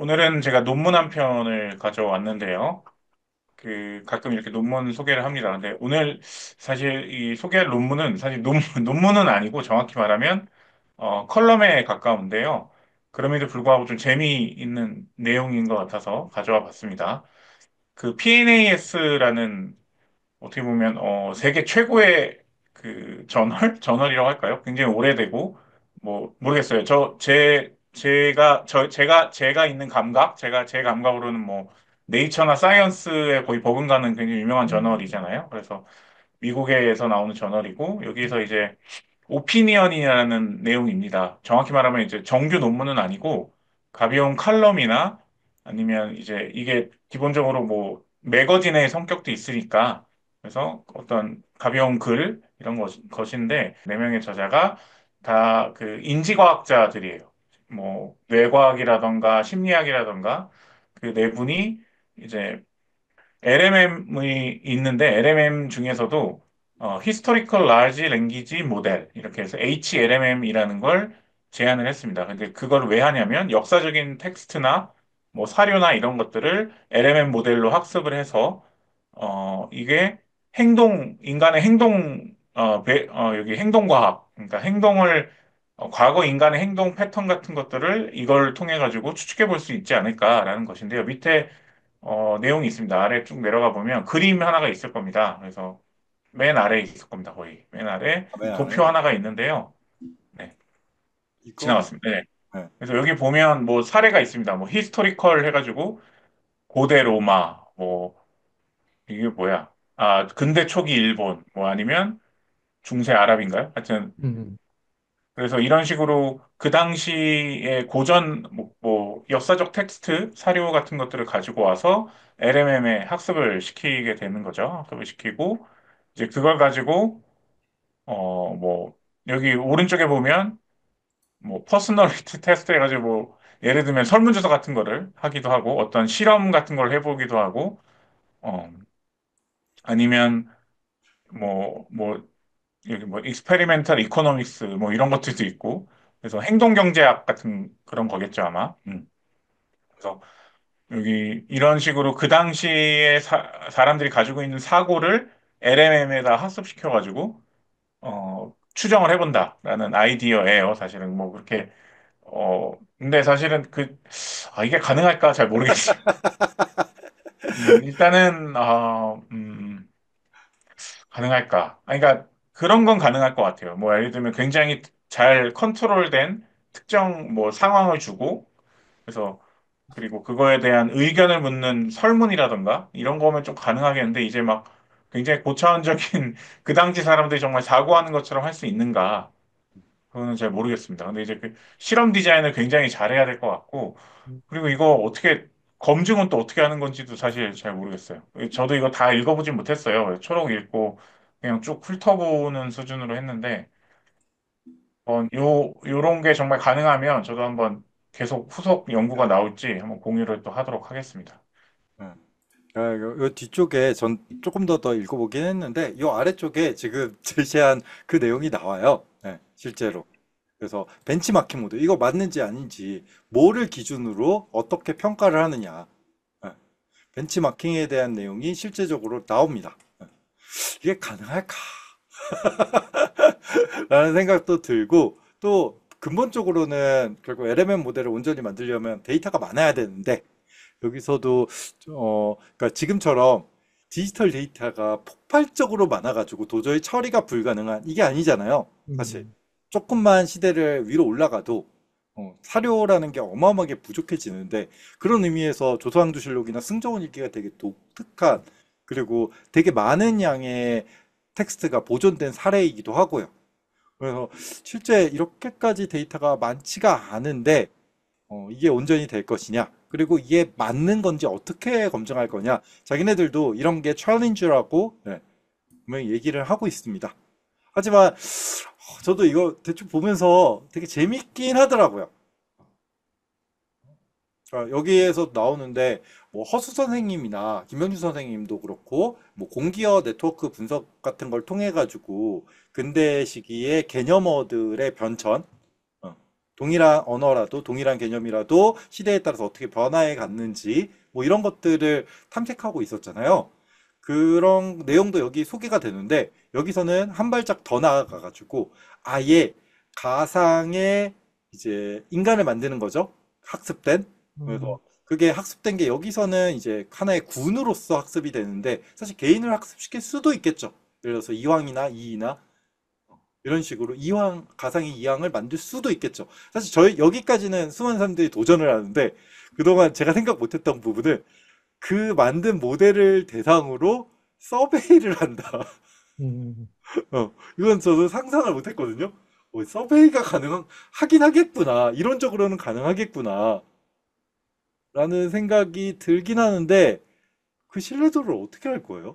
오늘은 제가 논문 한 편을 가져왔는데요. 가끔 이렇게 논문 소개를 합니다. 근데 오늘 사실 이 소개할 논문은 사실 논문은 아니고 정확히 말하면 컬럼에 가까운데요. 그럼에도 불구하고 좀 재미있는 내용인 것 같아서 가져와 봤습니다. PNAS라는 어떻게 보면 세계 최고의 저널이라고 할까요? 굉장히 오래되고 뭐 모르겠어요. 제가 있는 감각, 제 감각으로는 뭐 네이처나 사이언스에 거의 버금가는 굉장히 유명한 음, 저널이잖아요. 그래서 미국에서 나오는 저널이고 여기서 이제 오피니언이라는 내용입니다. 정확히 말하면 이제 정규 논문은 아니고 가벼운 칼럼이나 아니면 이제 이게 기본적으로 뭐 매거진의 성격도 있으니까 그래서 어떤 가벼운 글 이런 것인데 네 명의 저자가 다 인지과학자들이에요. 뭐 뇌과학이라던가 심리학이라던가 그 네 분이 이제 LMM이 있는데 LMM 중에서도 Historical Large Language Model 이렇게 해서 HLMM이라는 걸 제안을 했습니다. 근데 그걸 왜 하냐면 역사적인 텍스트나 뭐 사료나 이런 것들을 LMM 모델로 학습을 해서 이게 인간의 여기 행동과학, 그러니까 과거 인간의 행동 패턴 같은 것들을 이걸 통해 가지고 추측해 볼 수 있지 않을까라는 것인데요. 밑에 내용이 있습니다. 아래 쭉 내려가 보면 그림 하나가 있을 겁니다. 그래서 맨 아래에 있을 겁니다. 거의. 맨 아래 왜 안 해? 도표 하나가 있는데요. 네, 이거? 지나갔습니다. 네. 네. 그래서 여기 보면 뭐 사례가 있습니다. 뭐 히스토리컬 해가지고 고대 로마, 뭐 이게 뭐야? 아, 근대 초기 일본, 뭐 아니면 중세 아랍인가요? 하여튼 음, 그래서 이런 식으로 그 당시의 역사적 텍스트, 사료 같은 것들을 가지고 와서 LMM에 학습을 시키게 되는 거죠. 학습을 시키고, 이제 그걸 가지고, 뭐, 여기 오른쪽에 보면, 뭐, 퍼스널리티 테스트 해가지고, 예를 들면 설문조사 같은 거를 하기도 하고, 어떤 실험 같은 걸 해보기도 하고, 어, 아니면, 여기 익스페리멘탈 이코노믹스, 뭐, 이런 것들도 있고, 그래서 행동경제학 같은 그런 거겠죠, 아마. 그래서 여기 이런 식으로 그 당시에 사람들이 가지고 있는 사고를 LMM에다 학습시켜가지고 추정을 해본다라는 아이디어예요. 사실은 뭐 그렇게 근데 사실은 이게 가능할까 잘 모르겠어요. 일단은 가능할까? 그러니까 그런 건 가능할 것 같아요. 뭐 예를 들면 굉장히 잘 컨트롤된 특정 뭐 상황을 주고 그래서 그리고 그거에 대한 의견을 묻는 설문이라던가 이런 거면 좀 가능하겠는데 이제 막 굉장히 고차원적인 그 당시 사람들이 정말 사고하는 것처럼 할 수 있는가 그거는 잘 모르겠습니다. 근데 이제 실험 디자인을 굉장히 잘해야 될 것 같고 그리고 이거 어떻게 검증은 또 어떻게 하는 건지도 사실 잘 모르겠어요. 저도 이거 다 읽어보진 못했어요. 초록 읽고 그냥 쭉 훑어보는 수준으로 했는데 요런 게 정말 가능하면 저도 한번 계속 후속 연구가 나올지 한번 공유를 또 하도록 하겠습니다. 네. 요 뒤쪽에 전 조금 더 읽어보긴 했는데, 요 아래쪽에 지금 제시한 그 내용이 나와요. 네, 실제로. 그래서 벤치마킹 모드, 이거 맞는지 아닌지, 뭐를 기준으로 어떻게 평가를 하느냐. 네, 벤치마킹에 대한 내용이 실제적으로 나옵니다. 네, 이게 가능할까? 라는 생각도 들고, 또 근본적으로는 결국 LMM 모델을 온전히 만들려면 데이터가 많아야 되는데, 여기서도 그러니까 지금처럼 디지털 데이터가 폭발적으로 많아가지고 도저히 처리가 불가능한 이게 아니잖아요. 사실 조금만 시대를 위로 올라가도 사료라는 게 어마어마하게 부족해지는데, 그런 의미에서 조선왕조실록이나 승정원 일기가 되게 독특한, 그리고 되게 많은 양의 텍스트가 보존된 사례이기도 하고요. 그래서 실제 이렇게까지 데이터가 많지가 않은데 이게 온전히 될 것이냐, 그리고 이게 맞는 건지 어떻게 검증할 거냐, 자기네들도 이런 게 챌린지라고 분명히 얘기를 하고 있습니다. 하지만 저도 이거 대충 보면서 되게 재밌긴 하더라고요. 여기에서 나오는데 뭐 허수 선생님이나 김명준 선생님도 그렇고, 뭐 공기어 네트워크 분석 같은 걸 통해 가지고 근대 시기의 개념어들의 변천, 동일한 언어라도 동일한 개념이라도 시대에 따라서 어떻게 변화해 갔는지 뭐 이런 것들을 탐색하고 있었잖아요. 그런 내용도 여기 소개가 되는데 여기서는 한 발짝 더 나아가 가지고 아예 가상의 이제 인간을 만드는 거죠. 학습된. 그래서 음, 그게 학습된 게 여기서는 이제 하나의 군으로서 학습이 되는데 사실 개인을 학습시킬 수도 있겠죠. 예를 들어서 이황이나 이이나 이런 식으로 이황, 가상의 이황을 만들 수도 있겠죠. 사실 저희 여기까지는 수많은 사람들이 도전을 하는데 그동안 제가 생각 못했던 부분은 그 만든 모델을 대상으로 서베이를 한다. 음. 이건 저도 상상을 못했거든요. 서베이가 하긴 하겠구나. 이론적으로는 가능하겠구나. 라는 생각이 들긴 하는데 그 신뢰도를 어떻게 할 거예요?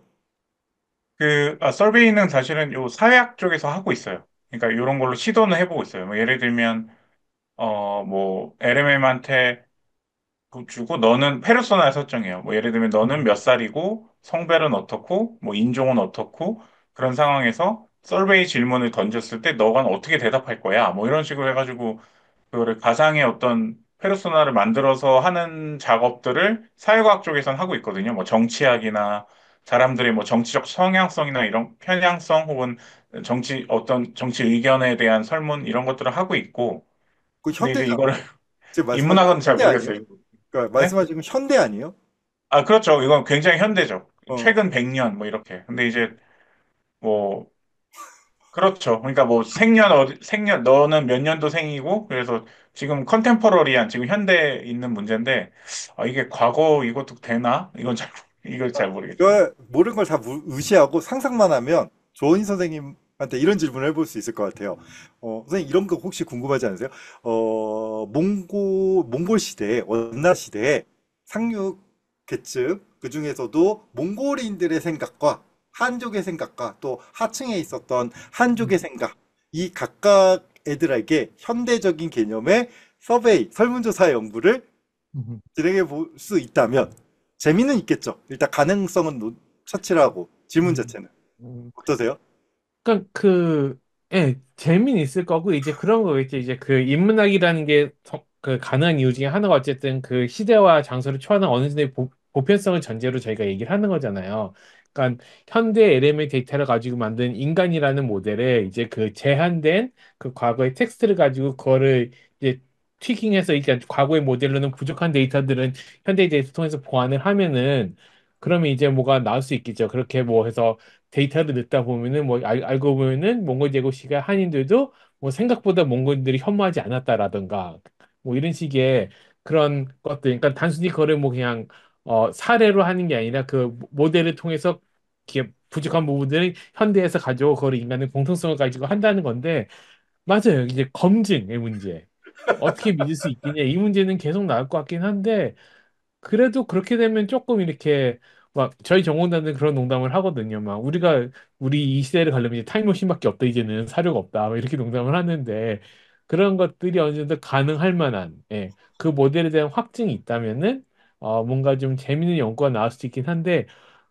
서베이는 사실은 요 사회학 쪽에서 하고 있어요. 그러니까 이런 걸로 시도는 해보고 있어요. 뭐 예를 들면, 뭐, LMM한테 주고 너는 페르소나 설정해요. 뭐 예를 들면 너는 몇 살이고 성별은 어떻고 뭐 인종은 어떻고 그런 상황에서 서베이 질문을 던졌을 때 너가 어떻게 대답할 거야? 뭐 이런 식으로 해가지고 그거를 가상의 어떤 페르소나를 만들어서 하는 작업들을 사회과학 쪽에서는 하고 있거든요. 뭐 정치학이나 사람들의 뭐 정치적 성향성이나 이런 편향성 혹은 어떤 정치 의견에 대한 설문 이런 것들을 하고 있고 그 근데 이제 현대잖아요. 이거를 지금 말씀하신 건 인문학은 잘 현대 아니에요? 모르겠어요. 그러니까 네? 말씀하신 건 현대 아니에요? 아, 그렇죠. 이건 굉장히 현대죠. 어. 최근 100년 뭐 이렇게. 근데 이제 뭐 그렇죠. 그러니까 뭐 생년 너는 몇 년도 생이고 그래서 지금 컨템퍼러리한 지금 현대에 있는 문제인데 이게 과거 이것도 되나? 이걸 잘 모르겠어요. 그 모르는 걸 다 무시하고 상상만 하면 조은희 선생님한테 이런 질문을 해볼 수 있을 것 같아요. 선생님 이런 거 혹시 궁금하지 않으세요? 몽골 시대에 원나라 시대에 상륙 계층 그 중에서도 몽골인들의 생각과 한족의 생각과 또 하층에 있었던 한족의 생각 이 각각 애들에게 현대적인 개념의 서베이 설문조사 연구를 음. 진행해 볼 수 있다면 재미는 있겠죠. 일단 가능성은 차치를 하고 질문 음. 자체는 음. 어떠세요? 그러니까 예, 재미는 있을 거고 이제 그런 거겠지. 이제 그 인문학이라는 게 그 가능한 이유 중에 하나가 어쨌든 그 시대와 장소를 초월하는 어느 정도의 보편성을 전제로 저희가 얘기를 하는 거잖아요. 그러니까 현대 LMA 데이터를 가지고 만든 인간이라는 모델에 이제 그 제한된 그 과거의 텍스트를 가지고 그거를 이제 튀깅해서 그러니까 과거의 모델로는 부족한 데이터들은 현대 데이터 통해서 보완을 하면은 그러면 이제 뭐가 나올 수 있겠죠. 그렇게 뭐 해서 데이터를 넣다 보면은 뭐 알고 보면은 몽골 제국시가 한인들도 뭐 생각보다 몽골들이 혐오하지 않았다라든가 뭐 이런 식의 그런 것들 그러니까 단순히 그거를 뭐 그냥 사례로 하는 게 아니라 그 모델을 통해서 이렇게 부족한 부분들을 현대에서 가지고 그걸 인간의 공통성을 가지고 한다는 건데 맞아요. 이제 검증의 문제. 어떻게 믿을 수 있겠냐 이 문제는 계속 나올 것 같긴 한데 그래도 그렇게 되면 조금 이렇게 막 저희 전공자는 그런 농담을 하거든요. 막 우리 이 시대를 가려면 이제 타임머신밖에 없다 이제는 사료가 없다 막 이렇게 농담을 하는데 그런 것들이 어느 정도 가능할 만한 그 모델에 대한 확증이 있다면은 뭔가 좀 재밌는 연구가 나올 수도 있긴 한데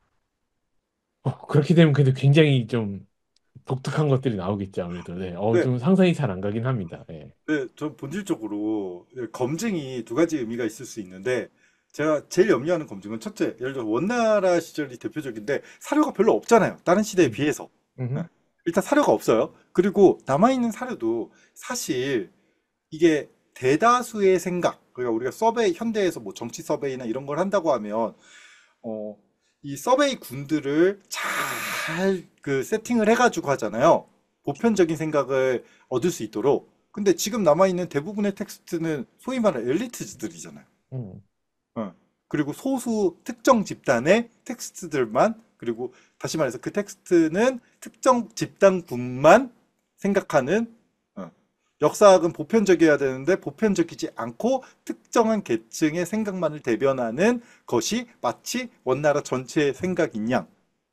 그렇게 되면 그래도 굉장히 좀 독특한 것들이 나오겠죠 아무래도 네, 좀 상상이 잘 안 가긴 합니다. 예. 네, 저 본질적으로 검증이 두 가지 의미가 있을 수 있는데 제가 제일 염려하는 검증은 첫째, 예를 들어 원나라 시절이 대표적인데 사료가 별로 없잖아요. 다른 시대에 음. 비해서. 네. 음. 일단 사료가 없어요. 그리고 남아있는 사료도 사실 이게 대다수의 생각, 그러니까 우리가 서베이, 현대에서 뭐 정치 서베이나 이런 걸 한다고 하면 어, 이 서베이 군들을 잘 그 세팅을 해가지고 하잖아요. 보편적인 생각을 얻을 수 있도록. 근데 지금 남아있는 대부분의 텍스트는 소위 말하는 엘리트들이잖아요. 음. 어. 그리고 소수 특정 집단의 텍스트들만, 그리고 다시 말해서 그 텍스트는 특정 집단군만 생각하는 어. 역사학은 보편적이어야 되는데 보편적이지 않고 특정한 계층의 생각만을 대변하는 것이 마치 원나라 전체의 생각인 양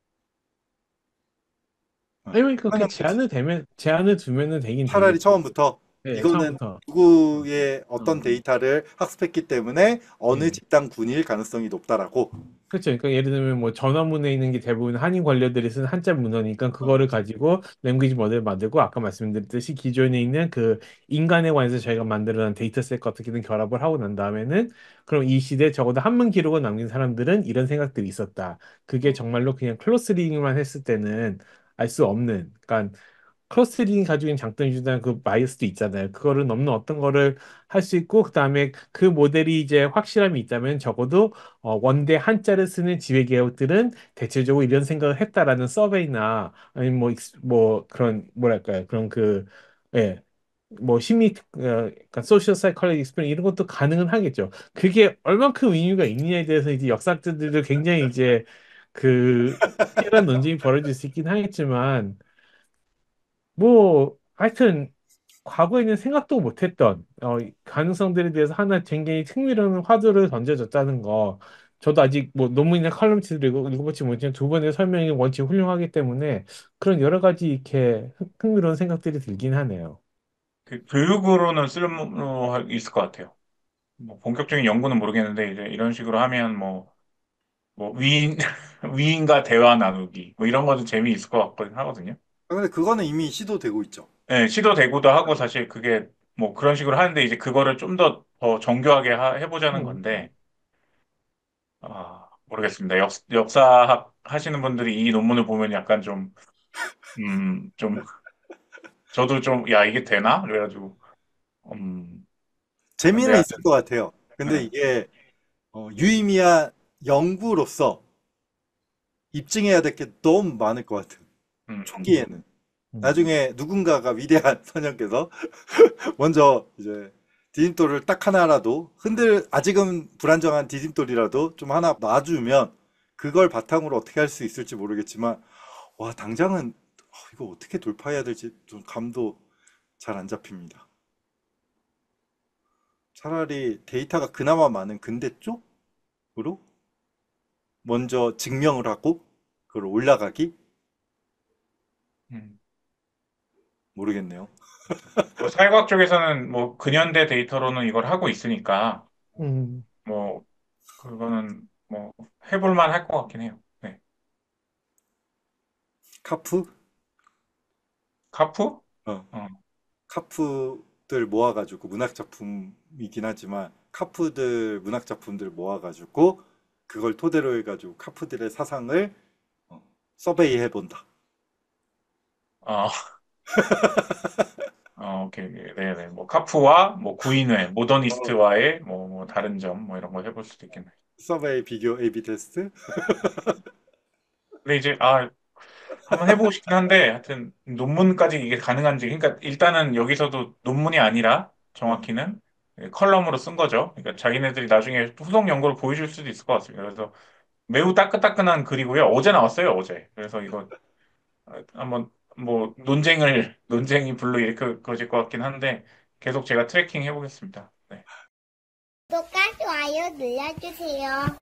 아니면 그렇게 편향되지. 제한을 두면은 되긴 차라리 되겠죠. 처음부터 네, 이거는 처음부터. 누구의 어떤 어. 데이터를 학습했기 때문에 어느 음. 집단군일 가능성이 높다라고. 그렇죠. 그러니까 예를 들면 뭐 전원문에 있는 게 대부분 한인 관료들이 쓴 한자 문헌이니까 어, 그거를 가지고 랭귀지 모델을 만들고 아까 말씀드렸듯이 기존에 있는 그 인간에 관해서 저희가 만들어낸 데이터셋 같은 기는 결합을 하고 난 다음에는 그럼 이 시대에 적어도 한문 기록을 남긴 사람들은 이런 생각들이 있었다. 그게 어. 정말로 그냥 클로스 리딩만 했을 때는 알 수 없는, 그러니까 클러스링이 가지고 있는 장점이 준다는 그 바이어스도 있잖아요. 그거를 넘는 어떤 거를 할 수 있고, 그다음에 그 모델이 이제 확실함이 있다면 적어도 원대 한자를 쓰는 지회 개혁들은 대체적으로 이런 생각을 했다라는 서베이나 아니면 뭐 그런 뭐랄까요? 그런 그 예. 뭐 심리 그러니까 소셜 사이콜로지 익스페리먼 이런 것도 가능은 하겠죠. 그게 얼만큼 의미가 있느냐에 대해서 이제 역사학자들도 굉장히 이제 그 치열한 논쟁이 벌어질 수 있긴 하겠지만 뭐 하여튼 과거에는 생각도 못했던 가능성들에 대해서 하나 굉장히 흥미로운 화두를 던져줬다는 거 저도 아직 뭐 논문이나 칼럼치를 읽어보지 못했지만 두 번의 설명이 원체 훌륭하기 때문에 그런 여러 가지 이렇게 흥미로운 생각들이 들긴 하네요. 그 교육으로는 쓸모 있을 것 같아요. 뭐 본격적인 연구는 모르겠는데 이제 이런 식으로 하면 뭐 위인 위인과 대화 나누기 뭐 이런 것도 재미있을 것 같거든 하거든요. 근데 그거는 이미 시도되고 있죠. 네, 시도되고도 하고 사실 그게 뭐 그런 식으로 하는데 이제 그거를 좀 더 정교하게 해보자는 음, 건데 모르겠습니다. 역사학 하시는 분들이 이 논문을 보면 약간 좀 저도 좀 야 이게 되나? 그래가지고 근데 재미는 있을 하여튼 것 같아요. 근데 네, 이게 유의미한 연구로서 입증해야 될 게 너무 많을 것 같아요. 음, 음, 초기에는. 음, 나중에 누군가가 위대한 선영께서 먼저 이제 디딤돌을 딱 하나라도 아직은 불안정한 디딤돌이라도 좀 하나 놔주면 그걸 바탕으로 어떻게 할 수 있을지 모르겠지만 와 당장은 이거 어떻게 돌파해야 될지 좀 감도 잘 안 잡힙니다. 차라리 데이터가 그나마 많은 근대 쪽으로 먼저 증명을 하고 그걸 올라가기 음. 모르겠네요. 뭐 사회과학 쪽에서는 뭐 근현대 데이터로는 이걸 하고 있으니까 음, 뭐 그거는 뭐 해볼 만할 것 같긴 해요. 네. 카프? 카프? 어, 어. 카프들 모아가지고 문학 작품이긴 하지만 카프들 문학 작품들 모아가지고 그걸 토대로 해가지고 카프들의 사상을 서베이 해본다. 어, 오케이. 네네. 뭐, 카프와, 뭐, 구인회, 어, 모더니스트와의, 뭐, 다른 점, 뭐, 이런 거 해볼 수도 있겠네. 서베이 비교 A/B 테스트? 근데 이제, 한번 해보고 싶긴 한데, 하여튼, 논문까지 이게 가능한지, 그러니까, 일단은 여기서도 논문이 아니라, 어, 정확히는, 컬럼으로 쓴 거죠. 그러니까, 자기네들이 나중에 후속 연구를 보여줄 수도 있을 것 같습니다. 그래서, 매우 따끈따끈한 글이고요. 어제 나왔어요, 어제. 그래서 이거, 한번, 뭐, 논쟁이 불러 일으켜질 것 같긴 한데, 계속 제가 트래킹 해보겠습니다. 네. 구독과 좋아요 눌러주세요.